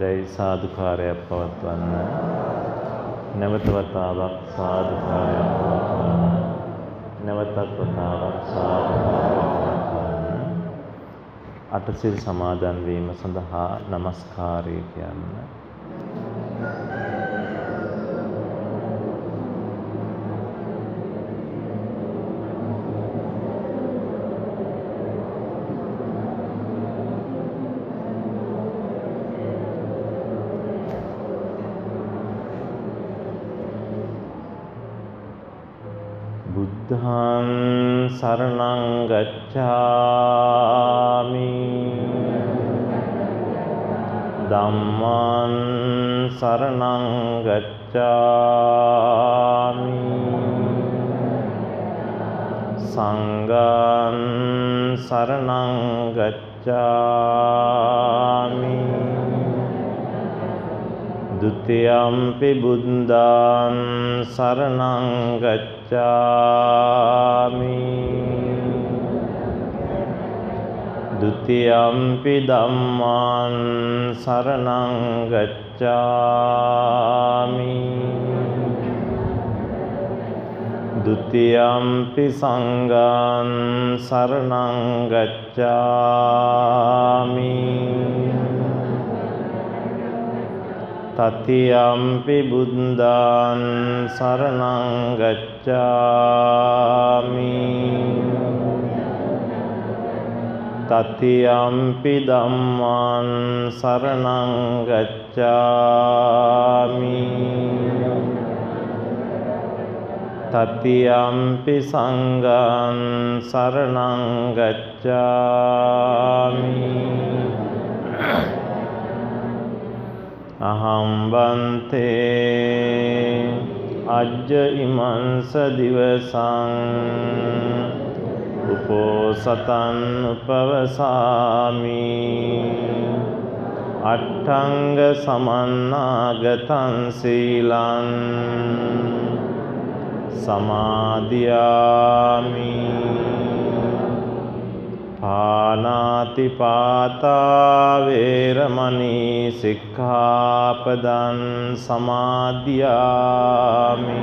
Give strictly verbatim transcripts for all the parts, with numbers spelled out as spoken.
යැයි සාදුකාරයක් පවත්වන්න. නැවත වතාවක් සාදුකාරයක් පවත්වන්න. නැවතත් වතාවක් සාදුකාරයක් පවත්වන්න. අටසිල් සමාදන් වීම සඳහා নমස්කාරය කියන්න. බුද්ධං සරණං ගච්ඡාමි ධම්මං සරණං ගච්ඡාමි සංඝං සරණං ගච්ඡාමි ဒုတိယံ පි බුද්ධං සරණං ගච්ඡාමි ဒုတိယံ පි ධම්මං සරණං ගච්ඡාමි ဒုတိယံ පි සංඝං සරණං ගච්ඡාමි තතියම්පි බුද්ධං සරණං ගච්ඡාමි තතියම්පි ධම්මං සරණං ගච්ඡාමි තතියම්පි සංඝං සරණං ගච්ඡාමි අහං වන්තේ අජ්ජ ඉමංස දිවසං උපෝසතං උපවසාමි අට්ඨංග සමන්නාගතං සීලං සමාදියාමි පානාතිපාතා වේරමණී සික්ඛාපදං සමාදියාමි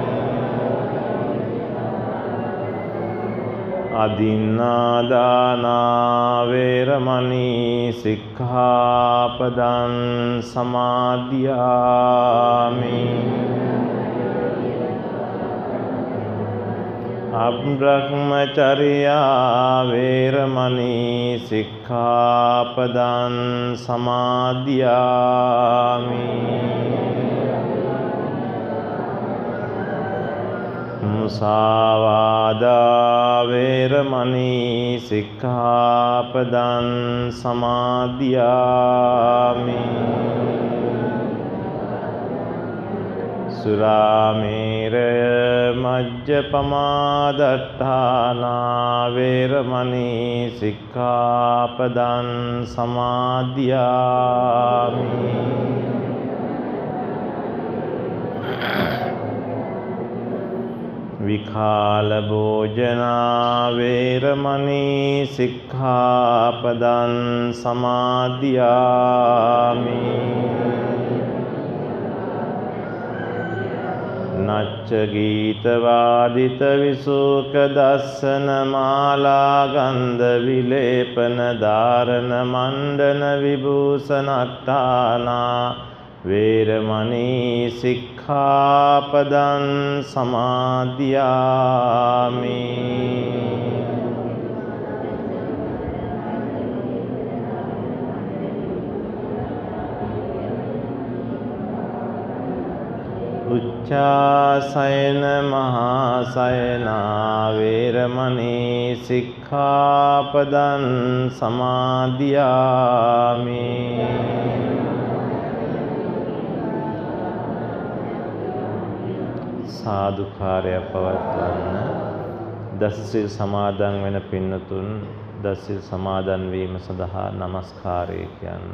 අදින්නාදානා වේරමණී සික්ඛාපදං සමාදියාමි අබ්‍රහ්මචර්යා වේරමණී සික්ඛාපදං සමාදියාමි මුසාවාදා වේරමණී සික්ඛාපදං සමාදියාමි සුරාමේරය මජ්ජපමා දට්ඨානා වේරමණී සික්ඛාපදං සමාදියාමි විඛාල භෝජනා වේරමණී සික්ඛාපදං සමාදියාමි නච්ච ගීත වාදිත විසුක දස්සන මාලා ගන්ධ විලේපන ධාරණ මණ්ඩන විභූෂණට්ඨානා වේරමණී සික්ඛාපදං සමාදියාමි උච්චාසයන මහාසයනා වේරමණී සික්ඛාපදං සමාදියාමි සාදුකාරය පවත්වන්න. දසසිල් සමාදන් වෙන පින්නතුන් දසසිල් සමාදන් වීම සඳහා নমස්කාරය කියන්න.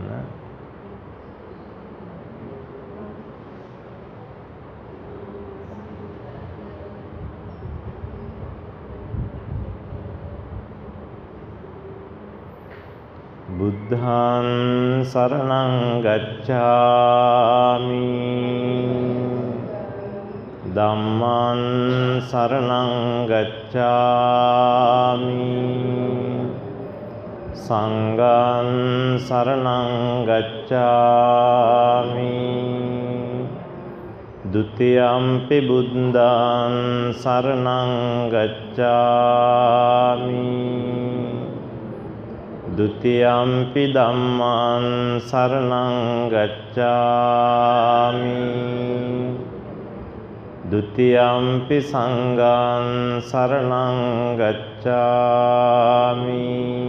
Buddhaṃ saraṇaṃ gacchāmi Dhammaṃ saraṇaṃ gacchāmi Saṅghāṃ saraṇaṃ gacchāmi Dutiyampi buddhaṃ saraṇaṃ gacchāmi Dutiyampi dhammaṃ saraṇaṃ gacchāmi Dutiyampi saṅghāṃ saraṇaṃ gacchāmi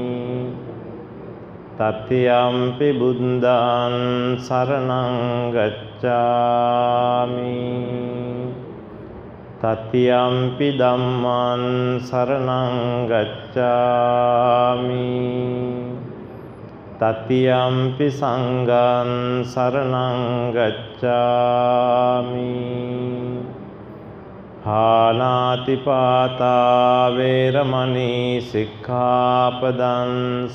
Tatiyampi buddhaṃ saraṇaṃ gacchāmi Tatiyampi dhammaṃ saraṇaṃ gacchāmi Tatiyampi saṅghāṃ saraṇaṃ gacchāmi Pāṇātipātā vēramaṇī sikkhapaдаṃ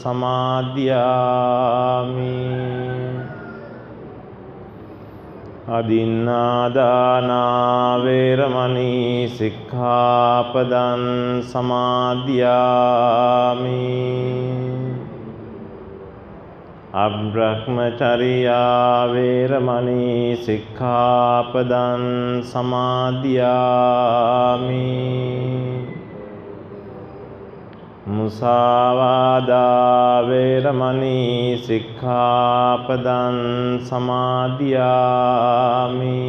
samādhiyāmi Adinādānā vēramaṇī sikkhapadaṃ samādhiyāmi Abrahmacharya vēramaṇī sikkhapadaṃ samādhiyāmi Musāvādā vēramaṇī sikkhapadaṃ samādhiyāmi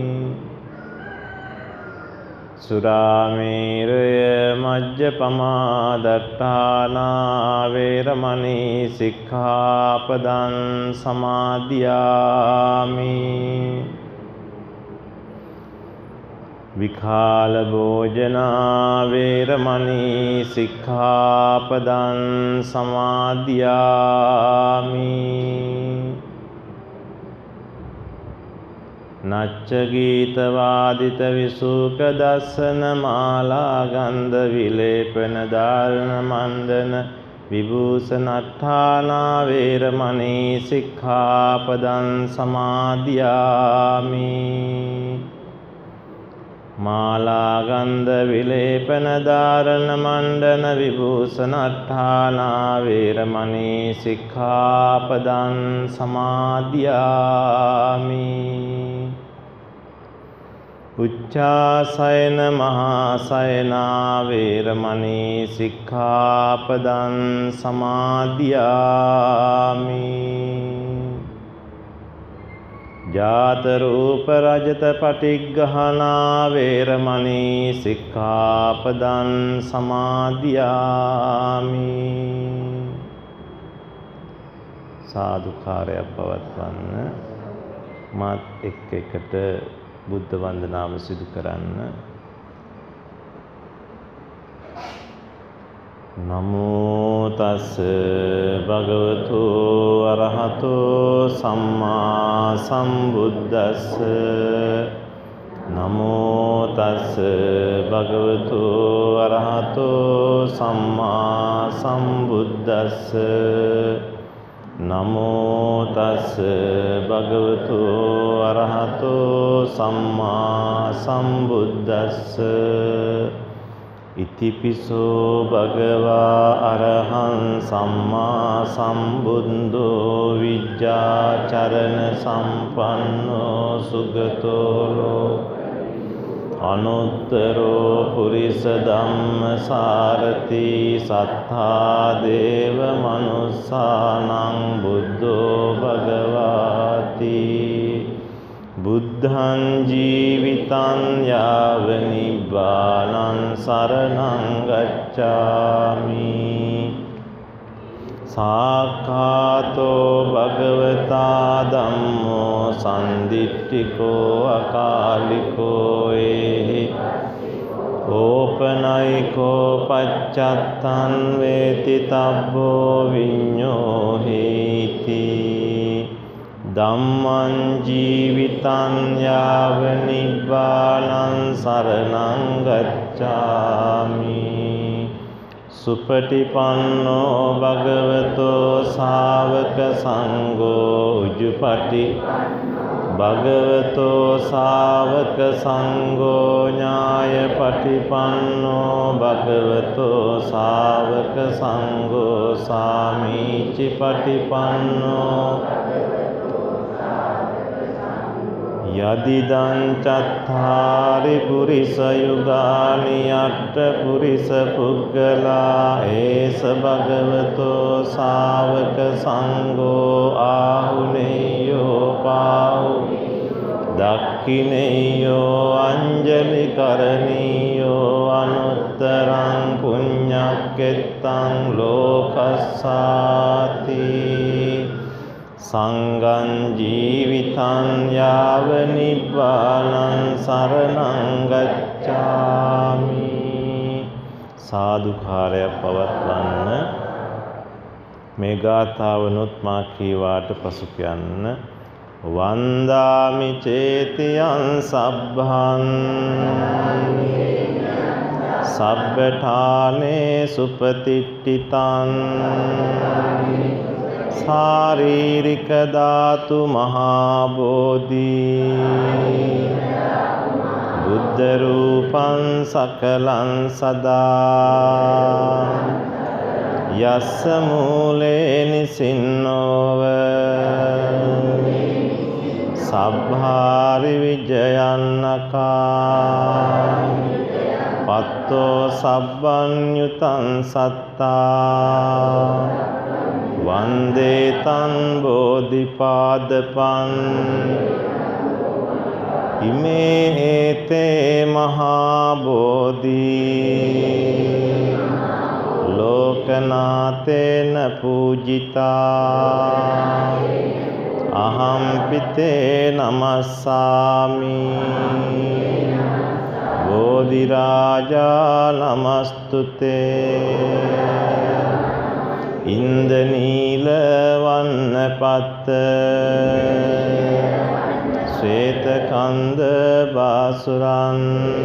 Surāmēraya majjapamā daṭṭhānā vēramaṇī sikkhapadaṃ samādhiyāmi Vikhāla bhojanā vēramaṇī sikkhapadaṃ samādhiyāmi Nacca gīta vādita visūka dassana mālā gandha vilepana dārana mandana vibhūsanatthānā vēramaṇī sikkhapadaṃ samādhiyāmi Mālā gandha vilepana dārana mandana vibhūsanatthānā vēramaṇī sikkhapadaṃ samādhiyāmi Uccāsayana mahāsayana vēramaṇī sikkhapadaṃ samādhiyāmi Jāta rūpa rajata patiggahana vēramaṇī sikkhapadaṃ samādhiyāmi සාදුකාරයක් පවත්වන්න මාත් එක් එකට බුද්ධ වන්දනාව සිදු කරන්න නමෝ තස් භගවතු අරහතෝ සම්මා සම්බුද්දස්ස නමෝ තස් භගවතු අරහතෝ සම්මා සම්බුද්දස්ස නමෝ තස් භගවතු අරහතෝ සම්මා සම්බුද්දස්ස ඉතිපිසෝ භගවා අරහං සම්මා සම්බුද්ධෝ විජ්ජාචරණ සම්පන්නෝ සුගතෝ අනුත්තරෝ පුරිස ධම්ම සාරති සත්තා දේව මනුස්සානං බුද්ධෝ භගවාති බුද්ධං ජීවිතං යාව නිබ්බානං සරණං ගච්ඡාමි සාක්ඛාතෝ භගවතා ධම්මෝ සම්දිට්ඨිකෝ අකාලිකෝ ඒහි ඕපනයිකෝ පච්චත්තං වේති තබ්බෝ විඤ්ඤෝ හේති ධම්මං ජීවිතං යාව නිබ්බානං සරණං ගච්ඡාමි සුපටිපන්නෝ භගවතෝ ශාවක සංඝෝ උජුපටි භගවතෝ ශාවක සංඝෝ ඥායපටිපන්නෝ භගවතෝ ශාවක සංඝෝ සාමීචි පටිපන්නෝ යදිදං චත්තාරි පුරිස යුගානි අට්ඨ පුරිස පුග්ගලා ඒස භගවතෝ ශාවක සංඝෝ ආහුනේයෝ පාහු දක්ඛිනේයෝ අංජලි කරණීයෝ අනුත්තරං පුඤ්ඤක්කෙත්තං ලෝකස්සාති සංඝං ජීවිතං යාව නිබ්බානං සරණං ගච්ඡාමි. සාදුකාරයක් පවත්වන්න. මේ ගාථාවනොත් මා කීවාට පසු කියන්න. වන්දාමි චේතියං සබ්බං සබ්බඨානේ සුපතිට්ඨිතං ශාරීරික ධාතු මහා බෝධි බුද්ධ රූපං සකලං සදා යස්ස මූලේ නිසින්නෝව සබ්භාරි විජයන්නකා පත්තෝ සබ්බඤ්ඤුතං සත්තා වන්දේ තං බෝධිපාදපං ඉමේ හේතේ මහා බෝධි ලෝකනාතේන පූජිතා අහං පිතේ නමස්සාමි බෝධි රාජා නමස්තුතේ ඉන්දනීල වන්නපත්ත ශ්වේතකන්ද බාසුරන්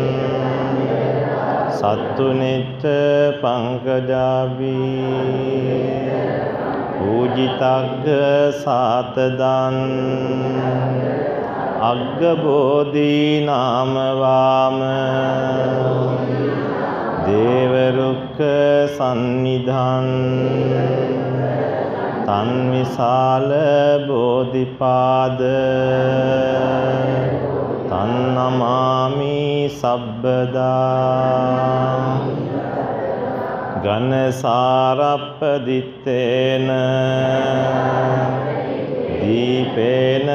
සත්තුනිත්ත පංකජාබී පූජිතග්ග සාතදන් අග්ගබෝධී නාමවාම දේවරුක්ඛ සන්නිධන් තන් විශාල බෝධිපාද තන් නමාමි සබ්බදා ඝනසාරප්පදිත්තේන දීපේන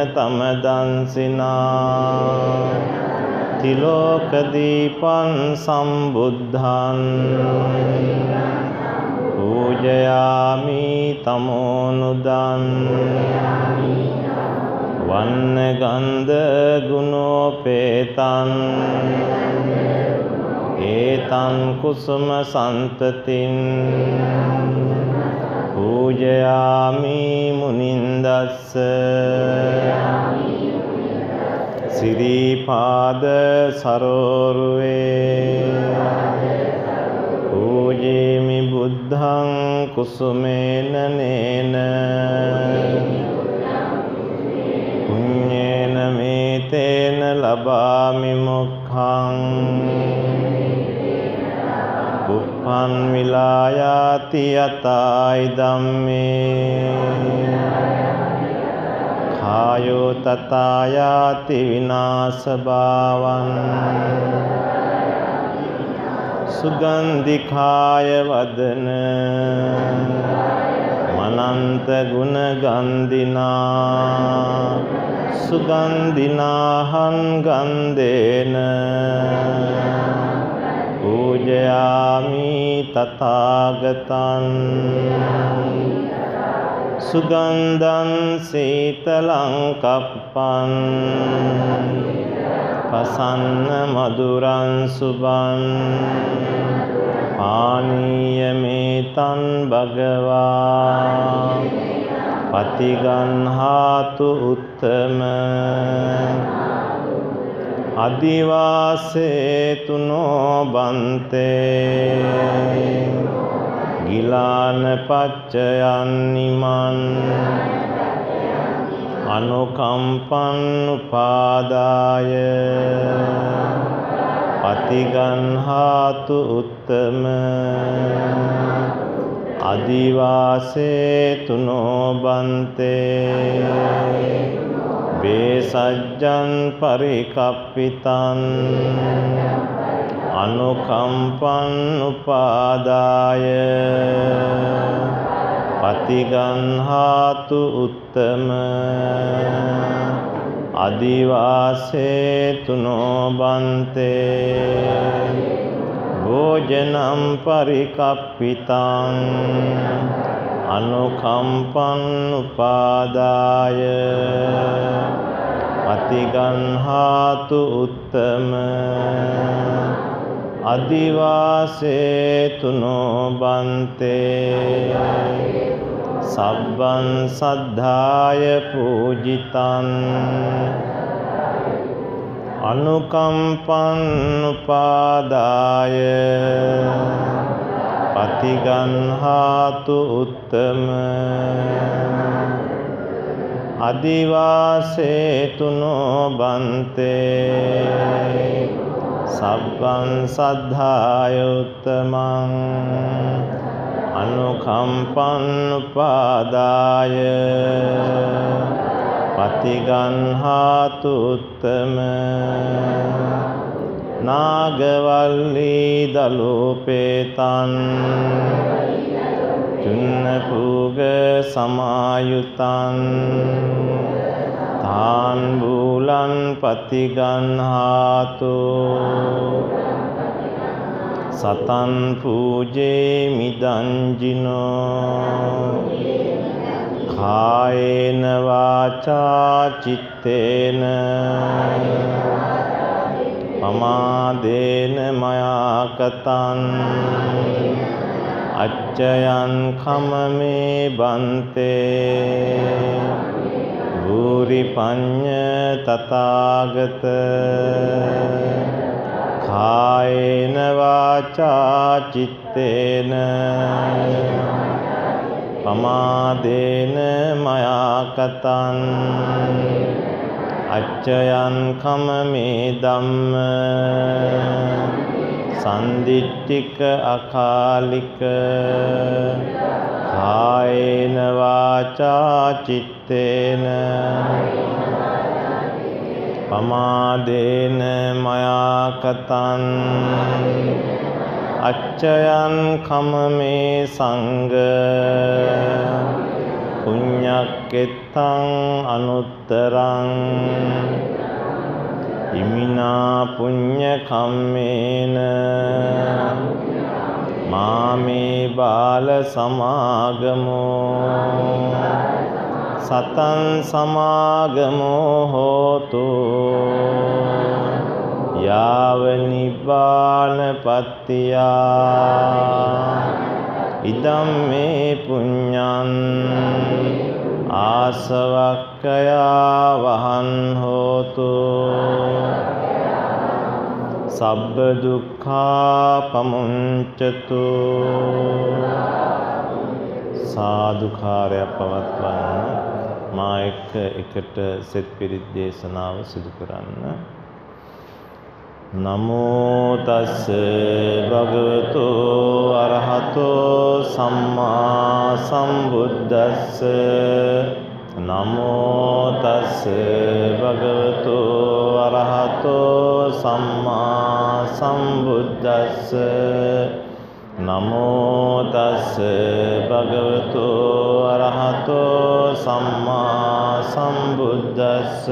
තමදන්සිනා තිලෝක දීපං සම්බුද්ධං පූජයාමි තමෝනුදං වන්න ගන්ධ ගුණෝපේතං ඒතං කුසුම සන්තතින් පූජයාමි මුනින්දස්ස සිරිපාද සරෝරුවේ පූජේමි බුද්ධං කුසුමේන නේන පුඤ්ඤේන මේතේන ලබාමි මොක්ඛං බුප්පං විලායාති යතයි ධම්මේ ආයෝ තතායාති විනාශ භාවං සුගන්ධිකාය වදන මනන්ත ගුණ ගන්ධිනා සුගන්ධිනාහං ගන්ධේන පූජයාමි තථාගතං සුගන්ධං සීතලං කප්පං පසන්න මధుරං සුබං පානීයමේතං භගවා පතිගන්හාතු උත්තම අදිවාසේතුනෝ බන්තේ ගිලාන පච්චයන් නිමන් අනුකම්පං උපාදාය පතිගන්හාතු උත්තම අදිවාසේතු නොබන්තේ බේසජ්ජං පරිකප්පිතං අනුකම්පං උපාදාය පතිගන්හාතු උත්තම අදිවාසේතු නොබන්තේ භෝජනම් පරිකප්පිතං අනුකම්පං උපාදාය පතිගන්හාතු උත්තම අදිවාසේතු නොබන්තේ සබ්බං සද්ධාය පූජිතං අනුකම්පං උපාදාය පතිගන්හාතු උත්තම අදිවාසේතු නොබන්තේ සබ්බං සද්ධාය උත්තමං අනුකම්පං උපාදාය පතිගන්හාතු උත්තම නාගවල්ලී දලෝපේතං චුන්නපූග සමායුතං තාන් බූලං පතිගන්හාතු සතන් පූජේ මිදංජිනෝ කායේන වාචා චිත්තේන පමාදේන මයා කතං අච්චයන් කමමේ බන්තේ භූරි පඤ්ඤ තථාගත කායේන වාචා චිත්තේන පමාදේන මයා කතං අච්චයන් කමමේ ධම්ම සන්දිට්ඨික අකාලික කායේන වාචා චිත්තේන පමාදේන මයා කතං අච්චයන් කමමේ සංඝ පුඤ්ඤක්කෙත්තං අනුත්තරං ඉමිනා පුඤ්ඤ කම්මේන මාමේ බාල සමාගමෝ සතං සමාගමෝ හෝතු යාව නිබ්බානපත්තියා ඉදම් මේ පුඤ්ඤං ආසවක්ඛයා වහං හෝතු සබ්බ දුක්ඛා පමුංචතු සාදුකාරය පවත්වන්න මා එක්ක එකට සෙත් පිරිත් දේශනාව සිදු කරන්න. නමෝ තස්ස භගවතු අරහතෝ සම්මා සම්බුද්දස්ස නමෝ තස්ස භගවතු අරහතෝ සම්මා සම්බුද්දස්ස නමෝ තස්ස භගවතු අරහතෝ සම්මා සම්බුද්දස්ස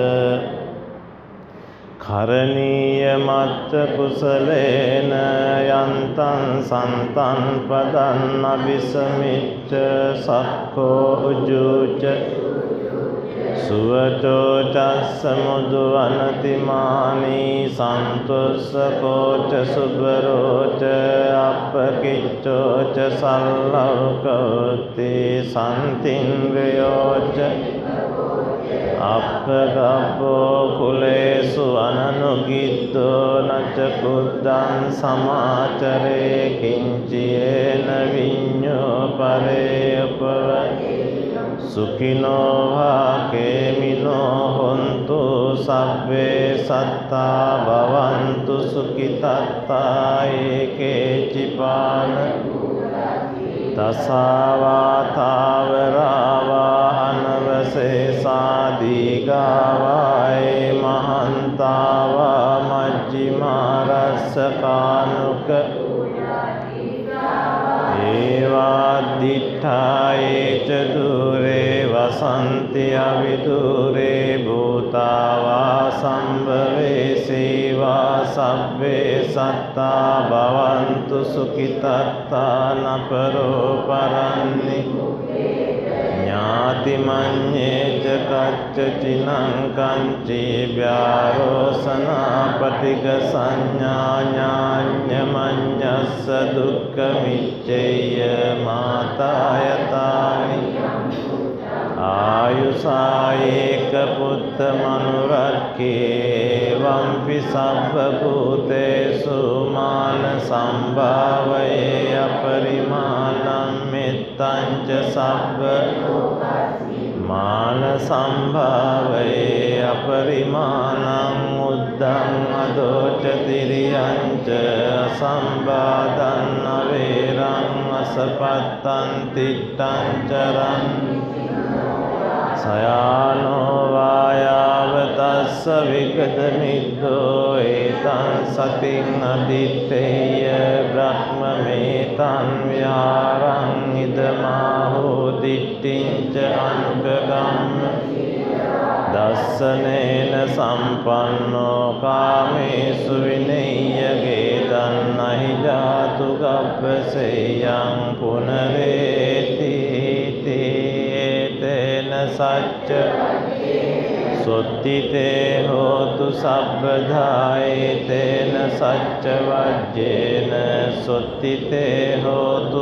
කරණීය මත්ත කුසලේන යන්තං සන්තං පදං අபிසමිච්ඡ සක්ඛෝ උජුච සුවතෝ චස්ස මුදු අනතිමානී සන්තුස්සකෝච සුබරෝච අපකිච්ඡෝච සල්ලෞකෝති සන්තින්ද්‍රයෝච අප්පගබ්බෝ කුලේසු අනනුගිද්දෝ නච කුද්දං සමාචරේ කිංචයේන විඤ්ඤෝ පරේපව සුඛිනෝ වාකේමිනෝ හොන්තු සබ්බේ සත්තා භවන්තු සුඛිතත්තා ඒකේචිපාන තසාවා තාවරාවා අනවසේසා දීගාවායේ මහන්තාවා මජ්ජිමා රස්සකානුක ඒවාද්දිඨායේච දුරේ වසන්ති අවිදුරේ භූතාවා සම්භවේ සේවා සබ්බේ සත්තා භවන්තු සුඛිතත්තා නපරෝ පරන්නි ඥාතිමඤ්ඤේච කච්ච චිනං කංචී ව්‍යාරෝසනා පටිග සංඥා ඥාඤ්ඤමඤ්ඤස්ස දුක්ඛ මිච්ඡේය මාතායතානි ආයුසායේක පුත්ත මනුරක්ඛේ වම්පි සබ්බ භූතේසු මාන සම්භාවයේ අපරිමාණං මෙත්තං ච සබ්බ මාන සම්භාවයේ අපරිමාණං උද්දං අදෝච තිරියං ච අසම්බාධං අවේරං අසපත්තං තිට්ඨං චරං සයානෝ වායාවතස්ස විගත මිද්දෝ ඒතං සතින් අදිත්තේය බ්‍රහ්මමේතං ව්‍යාරං ඉදමාහෝ දිට්ඨිංච අනුගගම්ම දස්සනේන සම්පන්නෝ කාමේසු විනේයගේ තන්නහි ජාතු ගබ්බසේයං පුනරේති සච්ච සොත්තිතේ හෝතු සබ්බධායේතේන සච්ච වජ්ජේන සොත්තිතේ හෝතු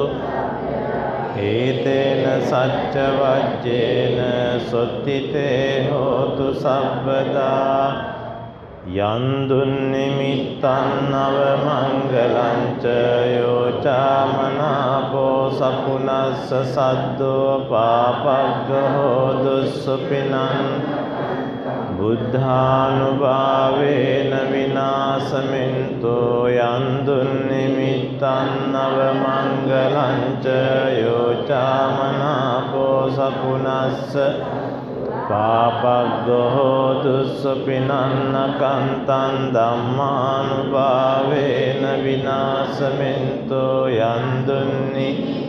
ඒතේන සච්ච වජ්ජේන සොත්තිතේ හෝතු සබ්බදා යන්දුන් නිමිත්තං නව මංගලං ච යෝචාමනාපෝ සකුණස්ස සද්දෝ පාපග්ගහෝ දුස්සුපිනං බුද්ධානුභාවේන විනාශමින්තෝ යන්දුන් නිමිත්තං නව මංගලං ච යෝචාමනාපෝ සකුණස්ස පාපග්ගහෝ දුස්සුපිනං නකන්තං ධම්මානුභාවේන විනාශමින්තෝ යන්දුන්නි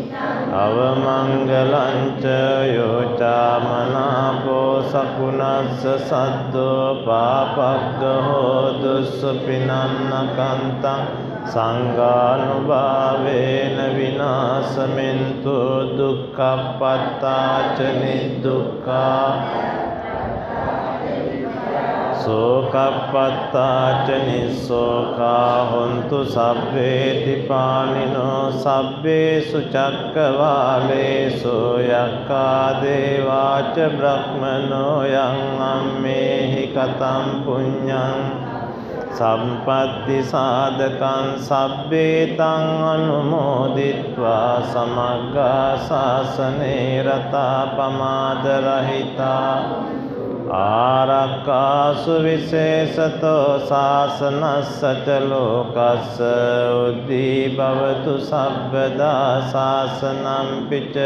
අවමංගලං ච යෝචාමනාපෝ සකුණස්ස සද්දෝ පාපග්ගහෝ දුස්සුපිනං නකන්තං සංඝානුභාවේන විනාශමින්තු දුක්ඛප්පත්තාච නිදුක්ඛා සෝකප්පත්තාච නිස්සෝකා හොන්තු සබ්බේති පානිනෝ සබ්බේසු චක්කවාලේසු යක්ඛා දේවාච බ්‍රහ්මනෝ යං අම්මේහි කතං පුඤ්ඤං සම්පත්ති සාධකං සබ්බේතං අනුමෝදිත්වා සමග්ගා ශාසනේ රතා පමාද රහිතා ආරක්ඛාසු විශේෂතෝ ශාසනස්ස ච ලෝකස්ස උද්ධි භවතු සබ්බදා ශාසනං පිච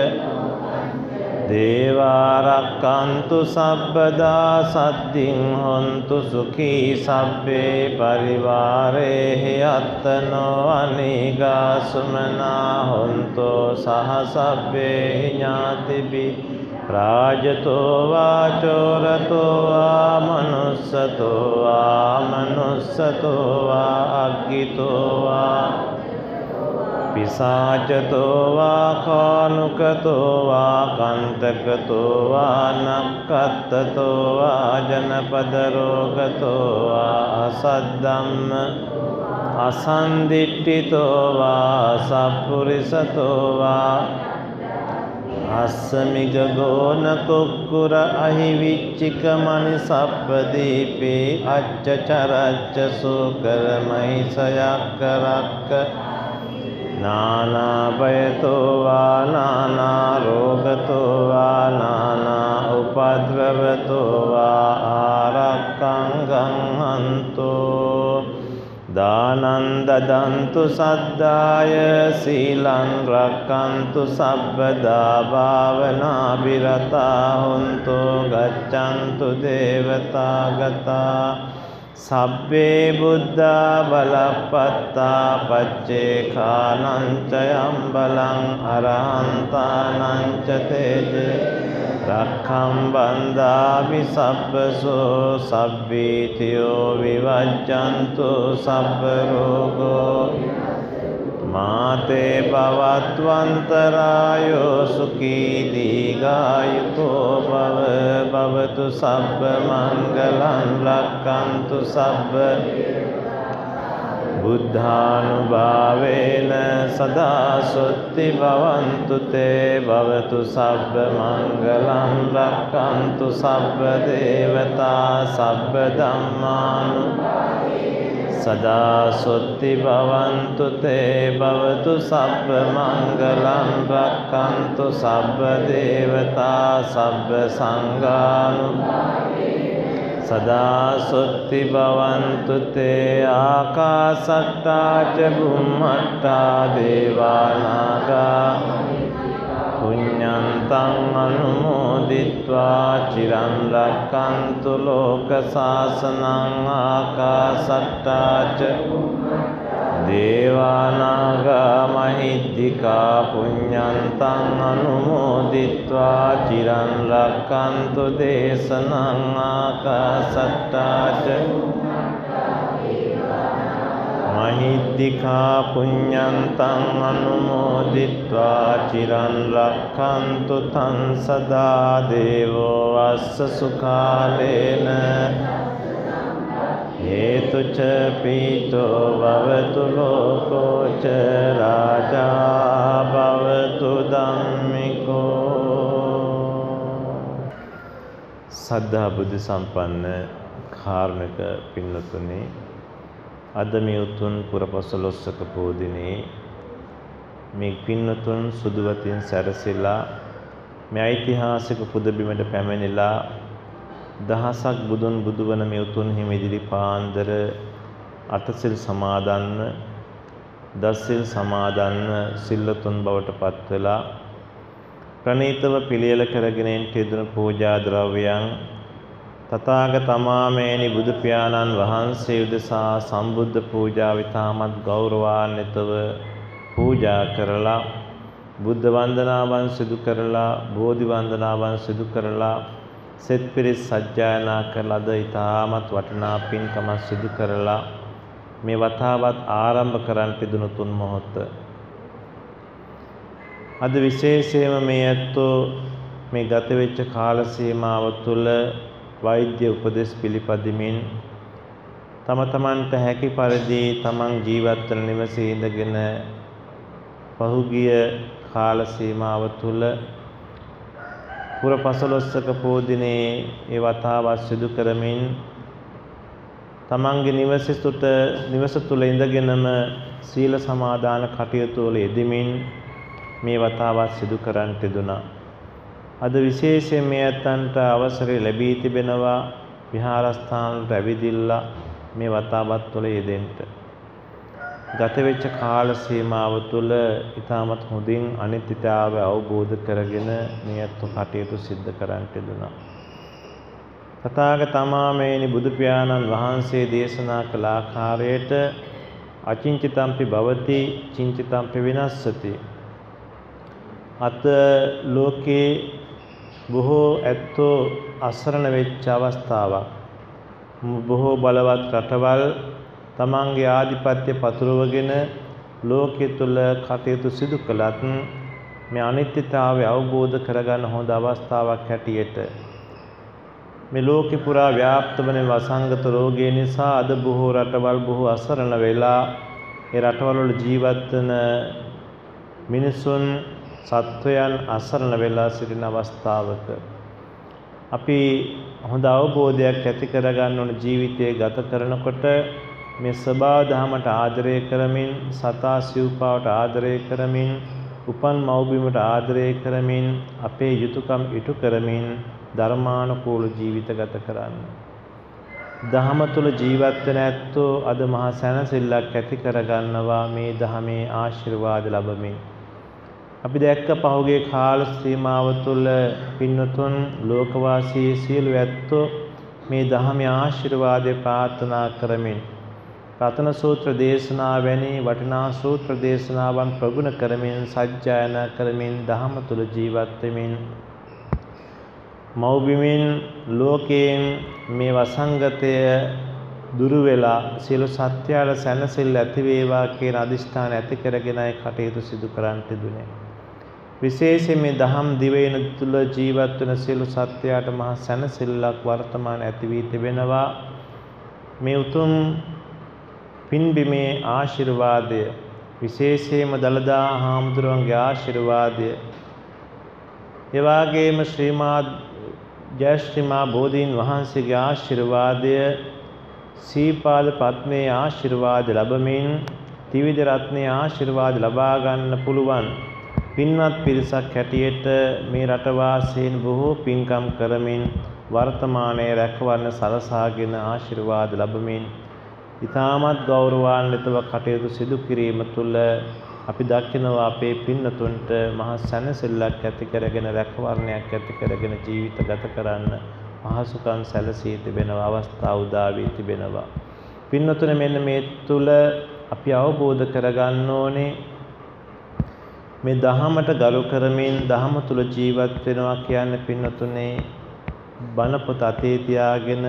දේවාරක්ඛන්තු සබ්බදා සද්දින් හොන්තු සුඛී සබ්බේ පරිවාරේහි අත්තනෝ අනීගා සුමනා හොන්තෝ සහ සබ්බේ ඥාතිබි රාජතෝ වා චෝරතෝ වා මනුස්සතෝ වා මනුස්සතෝ වා අග්ගිතෝ වා පිසාචතෝ වා කානුකතෝ වා කන්තකතෝ වා නක්ඛත්තතෝ වා ජනපද රෝගතෝ වා අසද්ධම්ම අසන්දිට්ඨිතෝ වා සප්පුරිසතෝ වා අස්සමිග ගෝන කුක්කුර අහිවිච්චික මනි සප්පදීපේ අච්ච චරච්ච සූකර මහිසයක් රක්ක නානා භයතෝ වා නානා රෝගතෝ වා නානා උපද්‍රවතෝ වා ආරක්ඛං ගංහන්තෝ දානං දදන්තු සද්දාය සීලං රක්ඛන්තු සබ්බදා භාවනා විරතා හොන්තෝ ගච්ඡන්තු දේවතා ගතා සබ්බේ බුද්ධා බලප්පත්තා පච්චේඛානං ච යම්බලං අරහන්තානං ච තේජ රක්ඛම් බන්දාමි සබ්බසෝ සබ්බීතියෝ විවජ්ජන්තු සබ්බ රෝගෝ මාතේ භවත්වන්තරායෝ සුඛී දීඝායුකෝ භව භවතු සබ්බ මංගලං රක්ඛන්තු සබ්බ බුද්ධානුභාවේන සදා සොත්ති භවන්තු තේ භවතු සබ්බ මංගලං රක්ඛන්තු සබ්බ දේවතා සබ්බ ධම්මානුභාවේන සදා සොත්ති භවන්තු තේ භවතු සබ්බ මංගලං රක්ඛන්තු සබ්බ දේවතා සබ්බ සංඝානුභාවේන සදා සොත්ති භවන්තු තේ ආකාසට්ටා ච බුම්මට්ටා දේවානාගා පුඤ්ඤන්තං අනුමෝදිත්වා චිරන් රක්ඛන්තු ලෝක සාසනං ආකාසට්ටා ච දේවානාගා මහිද්దికා පුඤ්ඤන්තං අනුමෝදිත්වා චිරන් රක්ඛන්තු දේශනං ආකාසට්ටා ච මහිද්దికා පුඤ්ඤන්තං අනුමෝදිත්වා චිරන් රක්ඛන්තු තං සදා දේවෝ වස්ස සුඛාලේන හේතු ච පීතෝ භවතු ලෝකෝ ච රාජා භවතු ධම්මිකෝ. සද්ධා බුද්ධ සම්පන්න කාරුණික පින්වතුනි, අද මේ උතුම් පුරපසළොස්වක පොහොය දිනේ මේ පින්වතුන් සුදුවතින් සැරසෙලා මේ ඓතිහාසික පුදබිමට පැමිණිලා දහසක් බුදුන් බුදුවන මේ උතුම් හිමි ඉදිරි පාන්දර අටසිල් සමාදන්ව දසසිල් සමාදන්ව සිල්වතුන් බවට පත් වෙලා ප්‍රණීතව පිළියෙල කරගෙන තියදුණු පූජා ද්‍රව්‍යයන් තථාගතමාමේනි බුදු පියාණන් වහන්සේ උදෙසා සම්බුද්ධ පූජාව ඉතාමත් ගෞරවාන්විතව පූජා කරලා බුද්ධ වන්දනාවන් සිදු කරලා බෝධි වන්දනාවන් සිදු කරලා සෙත් පිරිස් සජ්ජායනා කරලා ද ඉතාමත් වටිනා පින්කම සිදු කරලා මේ වතාවත් ආරම්භ කරන්න තිබුණු තුන් මොහොත අද විශේෂයෙන්ම මේ ඇත්තෝ මේ ගත වෙච්ච කාල සීමාව තුළ වෛද්‍ය උපදෙස් පිළිපදිමින් තම තමන්ට හැකි පරිදි තමන් ජීවත් වන නිවසේ ඉඳගෙන පහුගිය කාල සීමාව තුළ පුර පසළොස්වක පොහොය දිනේ ඒ වතාවත් සිදු කරමින් තමන්ගේ නිවසට නිවස තුළ ඉඳගෙනම සීල සමාදාන කටයුතු වල යෙදෙමින් මේ වතාවත් සිදු කරන්නට දුනා. අද විශේෂයෙන් මේ අතන්ට අවසරය ලැබී තිබෙනවා විහාරස්ථානවලට ඇවිදිලා මේ වතාවත් වල යෙදෙන්න. ගත වෙච්ච කාල සීමාව තුළ ඊටමත් හොඳින් අනිත්‍යතාවය අවබෝධ කරගෙන මේ අත්ව කටයුතු සිද්ධ කරන්නට දුනා. තථාගතමාමේනි බුදු පියාණන් වහන්සේ දේශනා කළ ආකාරයට අචින්චිතම්පි භවති චින්චිතම්පි විනස්සති. අත ලෝකේ බොහෝ ඇත්තෝ අසරණ වෙච්ච අවස්ථාවක්. බොහෝ බලවත් රටවල් තමන්ගේ ආධිපත්‍ය පතුරවගෙන ලෝකයේ තුල කටයුතු සිදු කළත් මේ අනිත්‍යතාවය අවබෝධ කරගන්න හොඳ අවස්ථාවක් හැටියට මේ ලෝකේ පුරා ව්‍යාප්ත වන වසංගත රෝගය නිසා අද බොහෝ රටවල් බොහෝ අසරණ වෙලා ඒ රටවල් වල ජීවත් වෙන මිනිසුන් සත්වයන් අසරණ වෙලා සිටින අවස්ථාවක අපි හොඳ අවබෝධයක් ඇති කරගන්න ඕන ජීවිතය ගත කරනකොට මේ ස්වභාව ධර්මයට ආදරය කරමින් සතා සිව්පාවට ආදරය කරමින් උපන් මව්බිමට ආදරය කරමින් අපේ යුතුයකම් ඉටු කරමින් ධර්මානුකූල ජීවිත ගත කරන්න. දහම තුල ජීවත් වෙන ඇත්තෝ අද මහා සැනසෙල්ලක් ඇති කරගන්නවා මේ ධහමේ ආශිර්වාද ලැබමින්. අපි දැක්ක පහුගිය කාල සීමාව තුළ පින්නතුන් ලෝකවාසී සියලු ඇත්තෝ මේ ධහමේ ආශිර්වාදය ප්‍රාර්ථනා කරමින් රතන සූත්‍ර දේශනා වැනි වටිනා සූත්‍ර දේශනාවන් ප්‍රගුණ කරමින් සජ්ජායනා කරමින් ධහම තුළ ජීවත් වෙමින් මෞබිමින් ලෝකයෙන් මේ වසංගතය දුරු වෙලා සියලු සත්‍යයල සැනසෙල්ල ඇති වේවා කියන අදිෂ්ඨාන ඇති කරගෙනයි කටයුතු සිදු කරන්නට දුනේ. විශේෂයෙන් මේ දහම් දිවයින තුල ජීවත් වෙන සියලු සත්‍යයට මහා සැනසෙල්ලක් වර්තමාන ඇති වී තිබෙනවා. මේ උතුම් පින්බිමේ ආශිර්වාදය විශේෂයෙන්ම දලදා හාමුදුරුවන්ගේ ආශිර්වාදය ඒ වගේම ශ්‍රීමා ජයශ්‍රීමා බෝධීන් වහන්සේගේ ආශිර්වාදය සීපාද පත්මේ ආශිර්වාද ලැබමින් ත්‍රිවිධ රත්නයේ ආශිර්වාද ලබා ගන්න පුළුවන් පින්වත් පිරිසක් හැටියට මේ රට වාසීන් බොහෝ පින්කම් කරමින් වර්තමානයේ රැකවරණ සලසාගෙන ආශිර්වාද ලැබමින් ඊටමත් ගෞරවාන්විතව කටයුතු සිදු කිරීම තුළ අපි දකිනවා අපේ පින්නතුන්ට මහා සැනසෙල්ලක් ඇති කරගෙන රැකවරණයක් ඇති කරගෙන ජීවිත ගත කරන්න පහසුකම් සැලසී තිබෙන අවස්ථා උදා වී තිබෙනවා. පින්නතුනේ මෙන්න මේ තුල අපි අවබෝධ කරගන්න ඕනේ මේ දහමට ගරු කරමින් දහම තුල ජීවත් වෙනවා කියන්නේ පින්නතුනේ බණ පොත අතේ තියාගෙන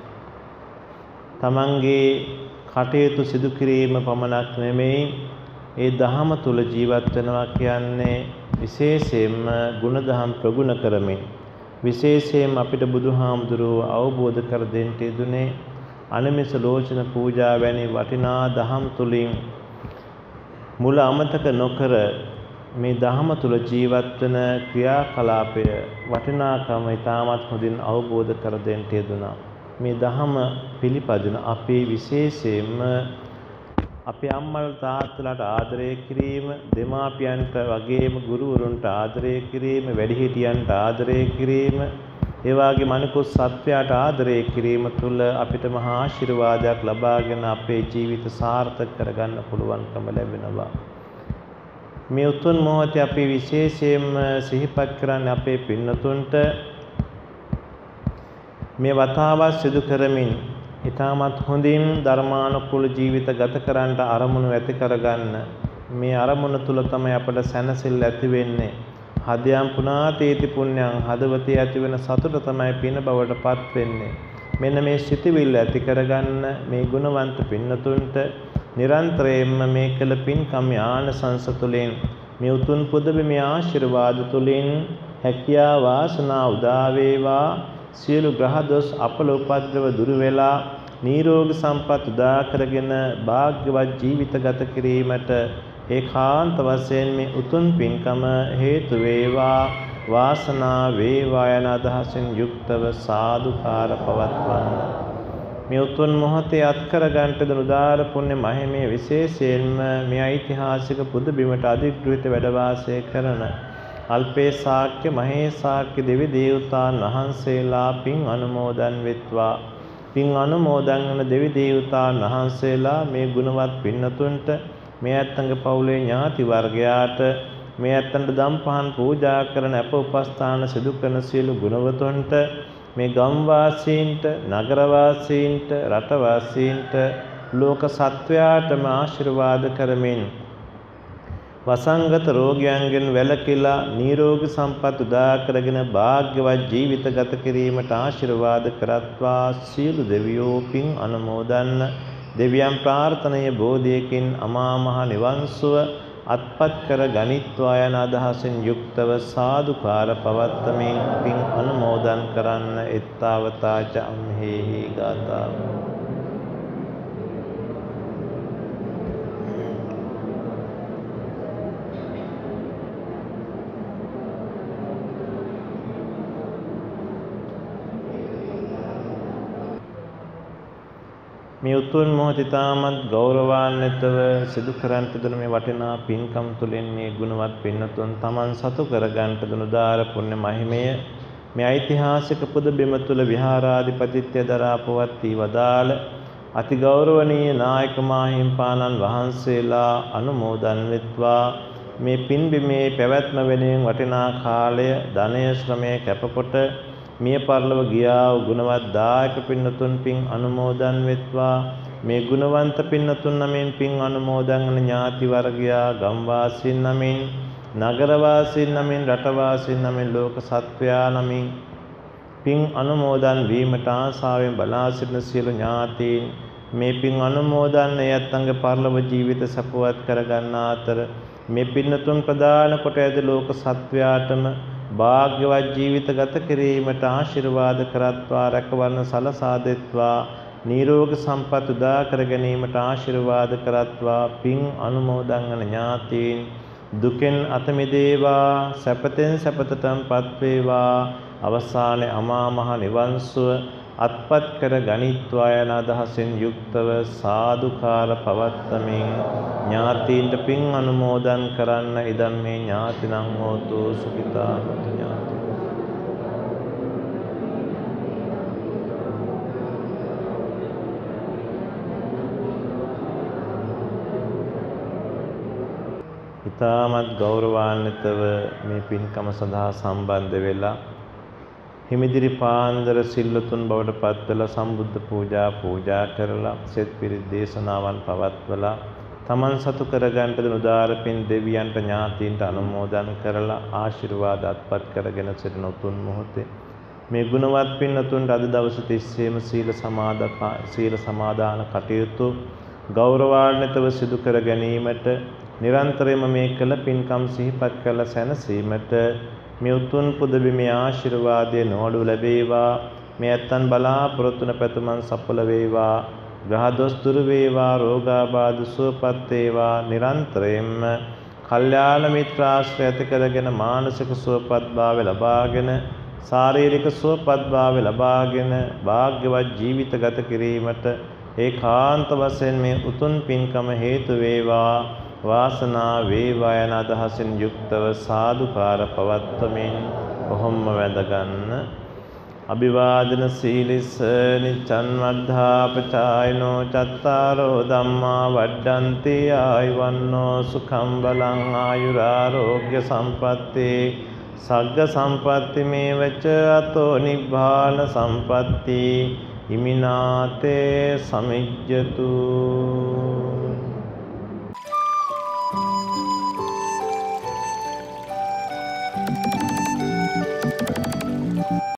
තමන්ගේ කටයුතු සිදු කිරීම පමණක් නෙමෙයි ඒ දහම තුල ජීවත් වෙනවා කියන්නේ විශේෂයෙන්ම ගුණධම් ප්‍රගුණ කරමින් විශේෂයෙන් අපිට බුදුහාමුදුරුව අවබෝධ කර දෙන්න යෙදුනේ අනමිස ලෝචන පූජා වැනි වටිනා දහම් තුලින් මුල අමතක නොකර මේ දහම තුල ජීවත් වෙන ක්‍රියාකලාපය වටිනාකම ඉතාමත් හොඳින් අවබෝධ කර දෙන්න යෙදුනා. මේ දහම පිළිපදින අපේ විශේෂයෙන්ම අපේ අම්මලා තාත්තලාට ආදරය කිරීම, දෙමාපියන්ට වගේම ගුරුවරුන්ට ආදරය කිරීම, වැඩිහිටියන්ට ආදරය කිරීම, ඒ වගේම අනිකුත් සත්වයාට ආදරය කිරීම තුළ අපිට මහා ආශිර්වාදයක් ලබාගෙන අපේ ජීවිත සාර්ථක කරගන්න පුළුවන්කම ලැබෙනවා. මේ උතුම් මොහොතේ අපි විශේෂයෙන්ම සිහිපත් කරන්නේ අපේ පින්නතුන්ට මේ වතාවත් සිදු කරමින් ඊටමත් හොඳින් ධර්මානුකූල ජීවිත ගත කරන්නට අරමුණු ඇති කරගන්න මේ අරමුණ තුල තමයි අපට සැනසෙල්ල ඇති වෙන්නේ. හදයන් පුනාතේති පුණ්‍යං හදවතේ ඇති වෙන සතුට තමයි පින බවට පත් වෙන්නේ. මෙන්න මේ සිතිවිල්ල ඇති කරගන්න මේ ගුණවන්ත පින්නතුන්ට නිරන්තරයෙන්ම මේ කළ පින්කම් ආනසංස තුලින් මේ උතුම් පුදබිමේ ආශිර්වාද තුලින් හැකියා වාසනා උදා වේවා. සියලු ග්‍රහ දොස් අපල උපද්‍රව දුරු වෙලා නිරෝගී සම්පත් උදා කරගෙන භාග්‍යවත් ජීවිත ගත කිරීමට ඒකාන්ත වශයෙන් මේ උතුම් පින්කම හේතු වේවා වාසනා වේවා යන අදහසින් යුක්තව සාදුකාර පවත්වන්න. මේ උතුම් මොහොතේ අත්කර ගන්නට දුන උදාර පුණ්‍ය මහිමේ විශේෂයෙන්ම මේ ඓතිහාසික පුද බිමට අධිග්‍රහිත වැඩ වාසය කරන අල්පේ ශාක්‍ය මහේ ශාක්‍ය දෙවි දේවතාන් වහන්සේලා පින් අනුමෝදන් වෙත්වා. පින් අනුමෝදන් වන දෙවි දේවතාන් වහන්සේලා මේ ගුණවත් පින්නතුන්ට මේ ඇත්තන්ගේ පවුලේ ඥාති වර්ගයාට මේ ඇත්තන්ට දම් පහන් පූජා කරන අප උපස්ථාන සිදු කරන සියලු ගුණවතුන්ට මේ ගම් වාසීන්ට නගර වාසීන්ට රට වාසීන්ට ලෝක සත්වයාටම ආශිර්වාද කරමින් වසංගත රෝගයන්ගෙන් වැළකීලා නිරෝගී සම්පත් උදා කරගෙන භාග්‍යවත් ජීවිත ගත කිරීමට ආශිර්වාද කරත්වා. සියලු දෙවියෝ පින් අනුමෝදන් දෙවියන් ප්‍රාර්ථනීය බෝධියකින් අමා මහ නිවන් සුව අත්පත් කර ගනිත්වා යන අදහසින් යුක්තව සාදුකාර පවත්තමින් පින් අනුමෝදන් කරන්න. එත්තාවතාච අම්හෙහි ගාථා. මේ උතුම් මොහොත තාමත් ගෞරවාන්විතව සිදු කරන්ට දුන මේ වටිනා පින්කම් තුළින් මේ ගුණවත් පින්නතුන් තමන් සතු කරගන්ට දුන උදාර පුණ්‍ය මහිමය මේ ඓතිහාසික පුද බිම තුළ විහාරාධිපතිත්වය දරා පවත්වී වදාළ අති ගෞරවනීය නායක මාහිම්පාණන් වහන්සේලා අනුමෝදන් වෙත්වා මේ පින්බිමේ පැවැත්ම වෙනුවෙන් වටිනා කාලය ධනය ශ්‍රමය කැපකොට මිය පරලොව ගියා වූ ගුණවත් දායක පින්නතුන් පින් අනුමෝදන් වෙත්වා මේ ගුණවන්ත පින්නතුන් නමින් පින් අනුමෝදන් වන ඥාති වර්ගයා ගම්වාසීන් නමින් නගරවාසීන් නමින් රටවාසීන් නමින් ලෝක සත්වයා නමින් පින් අනුමෝදන් වීමට ආසාවෙන් බලා සිටින සියලු ඥාතීන් මේ පින් අනුමෝදන් යත්තන්ගේ පරලොව ජීවිත සපවත් කරගන්න අතර මේ පින්නතුන් ප්‍රදාන කොට ඇද ලෝක සත්වයාටම භාග්‍යවත් ජීවිත ගත කිරීමට ආශිර්වාද කරත්වා රැකවරණ සලසා දෙත්වා නිරෝගී සම්පත් උදා කර ගැනීමට ආශිර්වාද කරත්වා පින් අනුමෝදන් වන ඥාතීන් දුකෙන් අත මිදේවා සැපතෙන් සැපතටපත් වේවා අවසානයේ අමා මහ නිවන් සුව අත්පත් කර ගනිත්වා යන අදහසෙන් යුක්තව සාදුකාර පවත්තමින් ඥාතීන්ට පින් අනුමෝදන් කරන්න ඉදන් මේ ඥාතිනං හෝතු සුඛිතා හොතු ඥාති ඉතාමත් ගෞරවාන්විතව මේ පින්කම සඳහා සම්බන්ධ වෙලා හිමිදිරි පාන්දර සිල්වතුන් බවට පත් වෙලා සම්බුද්ධ පූජා පූජා කරලා සෙත් පිරිත් දේශනාවන් පවත්වලා තමන් සතු කරගන්නට දෙන උදාර පින් දෙවියන්ට ඥාතීන්ට අනුමෝදන් කරලා ආශිර්වාද අත්පත් කරගෙන සිටින උතුම් මොහොතේ මේ ගුණවත් පින්නතුන්ට අද දවස් තිස්සේම සීල සමාදක සීල සමාදාන කටයුතු ගෞරවාන්විතව සිදු කර ගැනීමට නිරන්තරයෙන්ම මේ කළ පින්කම් සිහිපත් කළ සැනසීමට මේ උතුම් පුදබිමේ ආශිර්වාදයේ නොඅඩු ලැබේවා මේ ඇත්තන් බලාපොරොත්තු වන පැතුමන් සඵල වේවා ග්‍රහ දොස් දුරු වේවා රෝගාබාධ සුවපත් වේවා නිරන්තරයෙන්ම කල්යාණ මිත්‍රාශ්‍රය ඇති කරගෙන මානසික සුවපත්භාවය ලබාගෙන ශාරීරික සුවපත්භාවය ලබාගෙන භාග්‍යවත් ජීවිත ගත කිරීමට ඒකාන්ත වශයෙන් මේ උතුම් පින්කම හේතු වේවා වාසනා වේවා යන අදහසින් යුක්තව සාදුකාර පවත්වමින් කොහොම වැඳගන්න අභිවාදන සීලිස නිච්ඡන් වද්ධාපචායනෝ චත්තාරෝ ධම්මා වඩ්ඩන්ති ආයුවන්නෝ සුඛං බලං ආයුරාෝග්‍ය සම්පatti සග්ග සම්පatti මේවච අතෝ නිබ්බාන සම්පatti ඉමිනාතේ සමිජ්ජතු